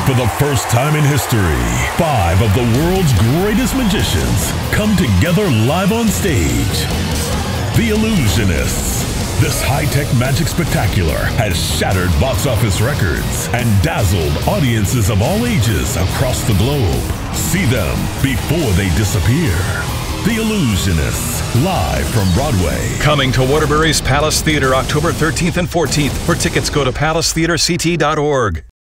For the first time in history, 5 of the world's greatest magicians come together live on stage. The Illusionists. This high-tech magic spectacular has shattered box office records and dazzled audiences of all ages across the globe. See them before they disappear. The Illusionists, live from Broadway. Coming to Waterbury's Palace Theater October 13th and 14th. For tickets, go to palacetheaterct.org.